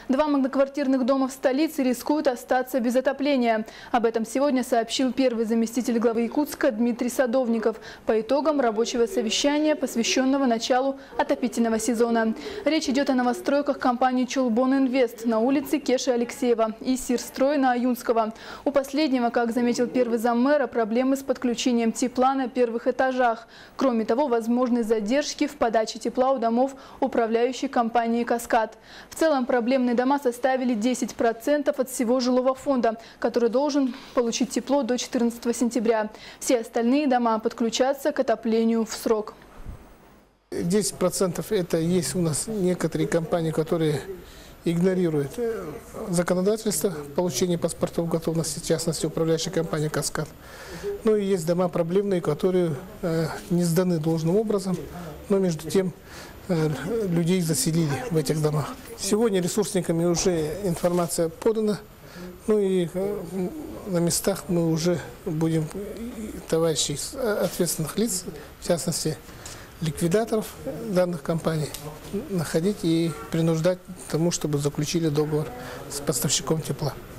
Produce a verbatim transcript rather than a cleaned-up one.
Два многоквартирных дома в столице рискуют остаться без отопления. Об этом сегодня сообщил первый заместитель главы Якутска Дмитрий Садовников по итогам рабочего совещания, посвященного началу отопительного сезона. Речь идет о новостройках компании «Чулбон Инвест» на улице Кеши Алексеева и «Сирстрой» на Аюнского. У последнего, как заметил первый заммэра, проблемы с подключением тепла на первых этажах. Кроме того, возможны задержки в подаче тепла у домов управляющей компании «Каскад». В целом проблемные дома составили десять процентов от всего жилого фонда, который должен получить тепло до четырнадцатого сентября. Все остальные дома подключатся к отоплению в срок. десять процентов это есть у нас некоторые компании, которые игнорируют законодательство получения паспортов готовности, в частности управляющая компания «Каскад». Ну и есть дома проблемные, которые э, не сданы должным образом, но между тем э, людей заселили в этих домах. Сегодня ресурсниками уже информация подана, ну и э, на местах мы уже будем товарищей ответственных лиц, в частности ликвидаторов данных компаний, находить и принуждать к тому, чтобы заключили договор с поставщиком тепла.